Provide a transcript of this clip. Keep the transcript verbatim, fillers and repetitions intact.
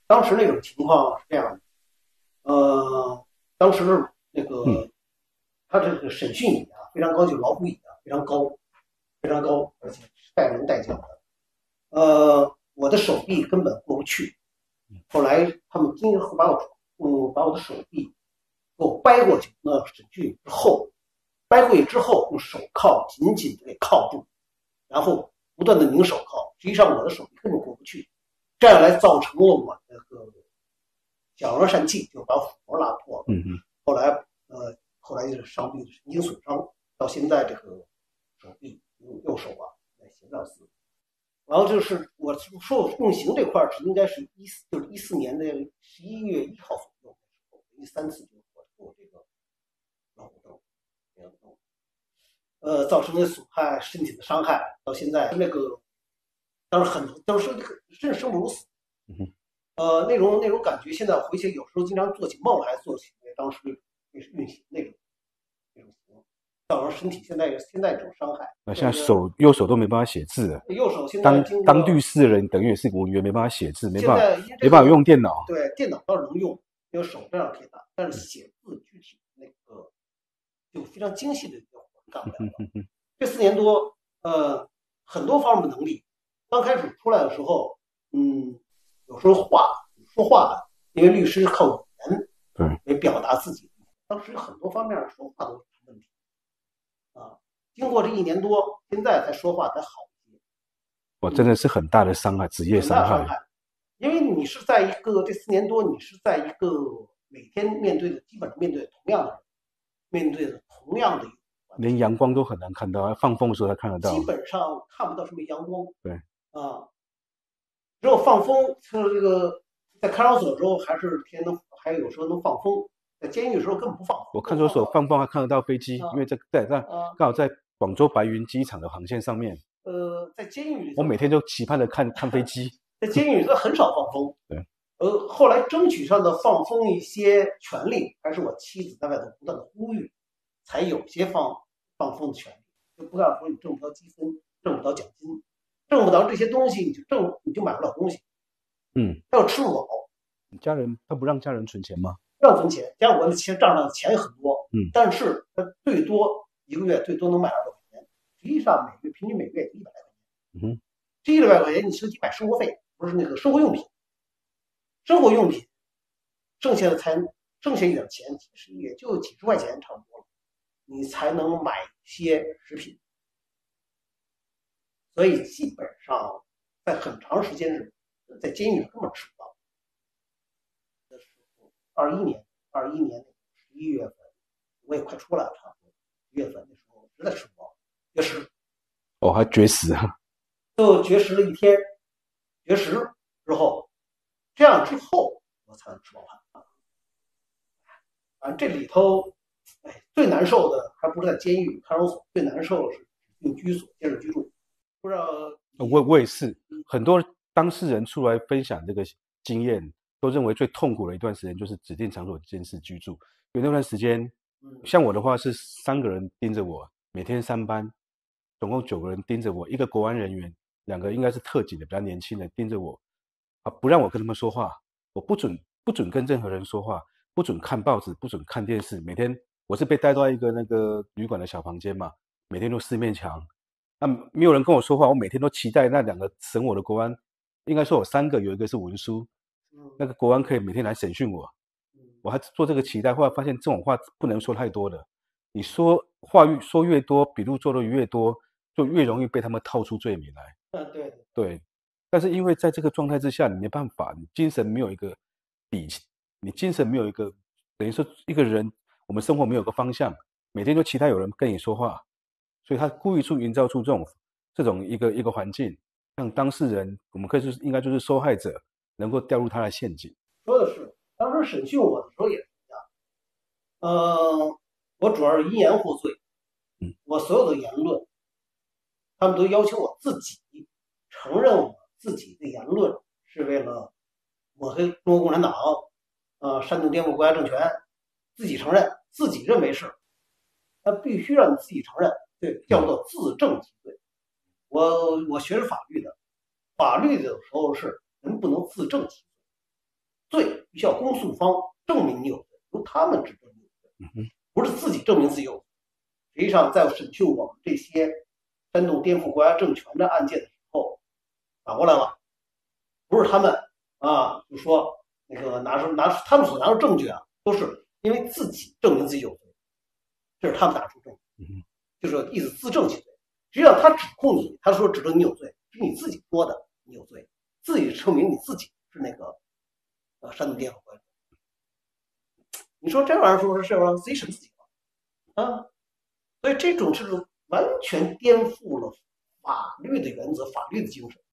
当时那种情况是这样的，呃，当时那个、嗯、他这个审讯椅啊非常高，就是劳苦椅啊非常高，非常高，而且是带人带脚的。呃，我的手臂根本过不去。后来他们经过把我嗯把我的手臂给我掰过去，那审讯之后，掰过去之后用手铐紧紧的给铐住，然后不断的拧手铐，实际上我的手臂根本过不去，这样来造成了我那个小儿疝气，就把腹膜拉破了。 嗯嗯。 后来呃后来就是伤臂神经损伤，到现在这个手臂右手啊在斜上撕。然后就是我受用刑这块是应该是一四就是一四年的十一月一号左右的时候，第三次就是我做这个脑骨头，呃，造成的损害身体的伤害，到现在那个当时很当时真是生不如死。 嗯、 呃，那种那种感觉，现在回去有时候经常做起梦来，做起当时那是运行那种那种行，造成身体现在现在这种伤害。 那现在手右手都没办法写字了。 右手现在当当律师的人，等于也是文员，没办法写字，没办法、 这个、 没办法用电脑。 对，电脑倒是能用，因为手这样可以打，但是写字具体那个就非常精细的活干不了了。 嗯嗯、 这四年多，呃，很多方面的能力，刚开始出来的时候，嗯，有时候话说话，因为律师靠语言对来表达自己，当时很多方面说话都有问题啊。经过这一年多，现在才说话才好一些。 我真的是很大的伤害，职业伤害。 因为你是在一个这四年多，你是在一个每天面对的，基本上面对同样的人，面对的同样的， 连阳光都很难看到，放风的时候才看得到。 基本上看不到什么阳光。 对啊，只有放风，就是这个在看守所的时候，还是天能，还有时候能放风。在监狱的时候根本不放风。 我看守所放风还看得到飞机， 啊、 因为在在在刚好在广州白云机场的航线上面。 呃，在监狱里， 我每天就期盼着看看飞机。 在监狱里头很少放风。 对。 呃，后来争取上的放风一些权利，还是我妻子在外头不断的呼吁，才有些放放风的权利。就不要说你挣不到积分，挣不到奖金，挣不到这些东西，你就挣你就买不了东西。 嗯。 要吃不饱。 你家人他不让家人存钱吗？ 让存钱，加上我的钱账上的钱很多， 嗯， 但是他最多一个月最多能买二百块钱，实际上每月平均每个月一百来块钱。 嗯， 这一百块钱你是买生活费，不是那个生活用品。生活用品，剩下的才剩下一点钱，其实也就几十块钱差不多了，你才能买一些食品。所以基本上在很长时间是在监狱根本吃不到。二一年，二一年十一月份，我也快出来了，差不多一月份的时候实在吃不饱，绝食。 哦，还绝食啊？ 就绝食了一天，绝食之后，这样之后我才能吃饱饭。反正这里头，哎，最难受的还不是在监狱看守所，最难受的是用居所监视居住。不知道我我也是，很多当事人出来分享这个经验，都认为最痛苦的一段时间就是指定场所监视居住，因为那段时间，像我的话是三个人盯着我，每天三班，总共九个人盯着我，一个国安人员，两个应该是特警的比较年轻的盯着我，啊，不让我跟他们说话，我不准不准跟任何人说话，不准看报纸，不准看电视，每天我是被带到一个那个旅馆的小房间嘛，每天都四面墙。那没有人跟我说话，我每天都期待那两个审我的国安，应该说有三个，有一个是文书，那个国安可以每天来审讯我，我还做这个期待，后来发现这种话不能说太多的，你说话越说越多，笔录做的越多，就越容易被他们套出罪名来。 嗯，对对，但是因为在这个状态之下，你没办法，你精神没有一个底，你精神没有一个，等于说一个人，我们生活没有个方向，每天都期待有人跟你说话。所以他故意去营造出这种这种一个一个环境，让当事人，我们可以就是应该就是受害者，能够掉入他的陷阱。 说的是，当时审讯我的时候也是一样，呃，我主要是因言获罪， 嗯， 我所有的言论，他们都要求我自己承认我自己的言论是为了抹黑中国共产党，呃，煽动颠覆国家政权，自己承认，自己认为是，他必须让你自己承认。对，叫做自证其罪。我我学是法律的，法律的时候是人不能自证其罪， 罪必须要公诉方证明你有罪，由他们指证你有罪，不是自己证明自己有罪。实际上，在审讯我们这些煽动颠覆国家政权的案件的时候，反过来了，不是他们啊，就说那个拿出拿出他们所拿出证据啊，都是因为自己证明自己有罪，这是他们拿出证据，就是意思自证其罪。实际上，他指控你，他说指证你有罪，是你自己说的你有罪，自己证明你自己是那个呃煽动颠覆国家。你说这玩意儿说是这玩意儿自己审自己了啊？所以这种是完全颠覆了法律的原则、法律的精神。